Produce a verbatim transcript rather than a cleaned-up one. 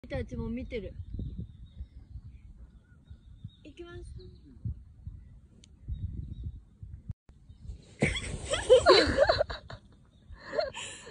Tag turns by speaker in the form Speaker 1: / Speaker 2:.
Speaker 1: たちも見てる。行きます。